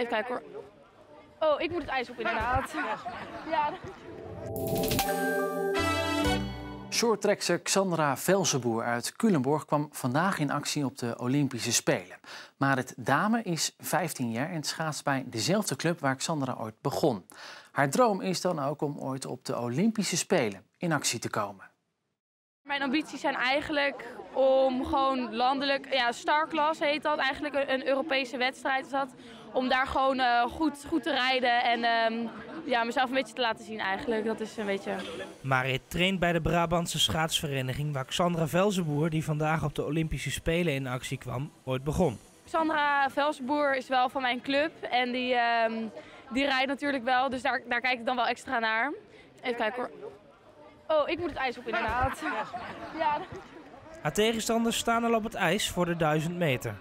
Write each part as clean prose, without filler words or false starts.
Even kijken hoor. Oh, ik moet het ijs op inderdaad. Ja. Shorttrekster Xandra Velzenboer uit Culemborg kwam vandaag in actie op de Olympische Spelen. Maar het dame is 15 jaar en schaatst bij dezelfde club waar Xandra ooit begon. Haar droom is dan ook om ooit op de Olympische Spelen in actie te komen. Mijn ambities zijn eigenlijk om gewoon landelijk, ja, Starclass heet dat, eigenlijk een Europese wedstrijd is dat. Om daar gewoon goed te rijden en ja, mezelf een beetje te laten zien eigenlijk. Dat is een beetje... Marit traint bij de Brabantse schaatsvereniging waar Xandra Velzenboer, die vandaag op de Olympische Spelen in actie kwam, ooit begon. Xandra Velzenboer is wel van mijn club en die rijdt natuurlijk wel, dus daar kijk ik dan wel extra naar. Even kijken hoor. Oh, ik moet het ijs op inderdaad. Ja. Haar tegenstanders staan al op het ijs voor de 1000 meter.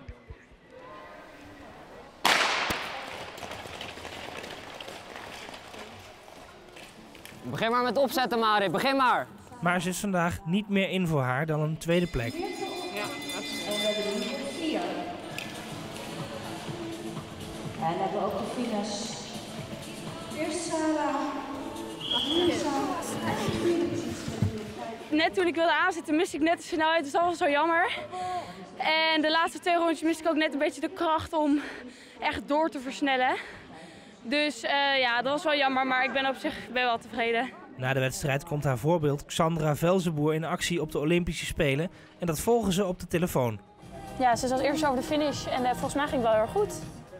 Begin maar met opzetten, Marit. Begin maar. Maar er zit vandaag niet meer in voor haar dan een tweede plek. Ja, en we hebben er hier 4. En dan hebben we ook de finish. Eerst Sarah. Net toen ik wilde aanzetten miste ik net de snelheid, dus dat was zo jammer. En de laatste 2 rondjes miste ik ook net een beetje de kracht om echt door te versnellen. Dus ja, dat was wel jammer, maar ik ben op zich wel tevreden. Na de wedstrijd komt haar voorbeeld Xandra Velzenboer in actie op de Olympische Spelen. En dat volgen ze op de telefoon. Ja, ze was eerst over de finish en volgens mij ging het wel heel erg goed.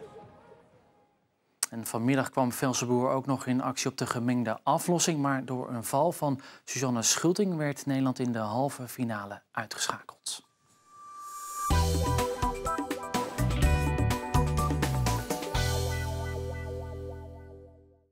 En vanmiddag kwam Velzenboer ook nog in actie op de gemengde aflossing. Maar door een val van Suzanne Schulting werd Nederland in de halve finale uitgeschakeld.